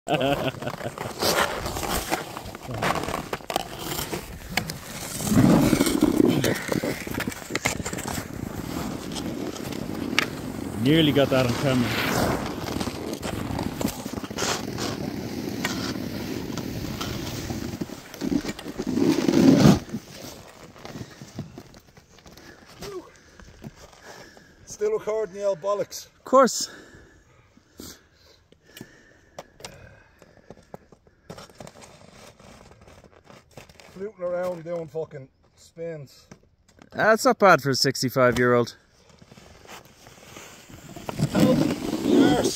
Nearly got that on camera. Still recording the old bollocks. Of course. Fluting around doing fucking spins. That's not bad for a 65-year-old. Help! Yes!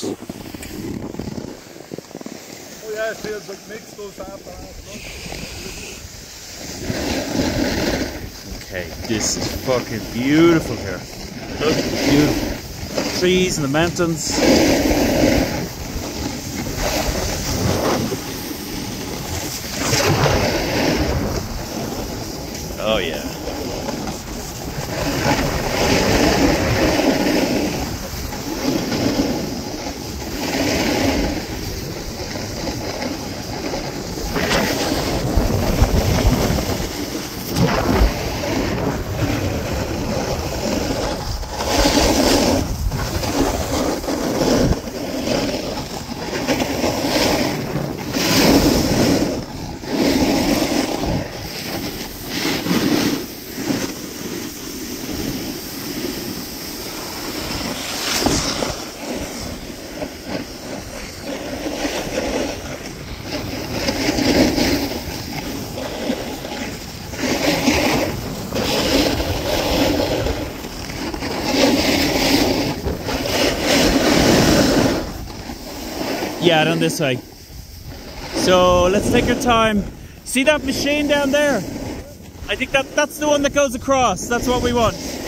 Oh yeah, it feels like Mick's does half the half. Okay, this is fucking beautiful here. Look, beautiful. Trees and the mountains. Oh yeah. Yeah, down this way. So let's take our time. See that machine down there? I think that's the one that goes across. That's what we want.